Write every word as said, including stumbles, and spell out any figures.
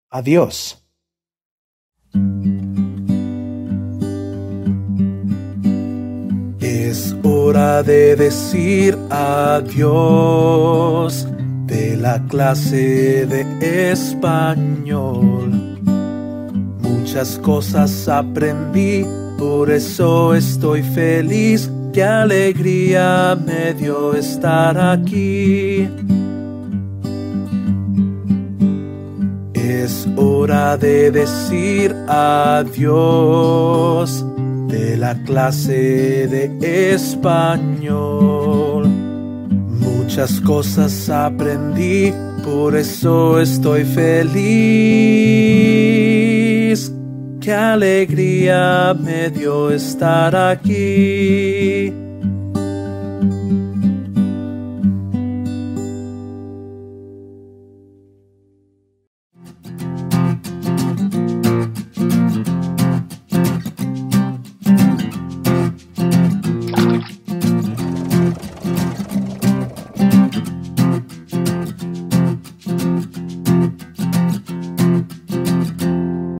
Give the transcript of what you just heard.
Adiós. Es hora de decir adiós de la clase de español. Muchas cosas aprendí, por eso estoy feliz. Qué alegría me dio estar aquí. Es hora de decir adiós de la clase de español. Muchas cosas aprendí, por eso estoy feliz. Qué alegría me dio estar aquí.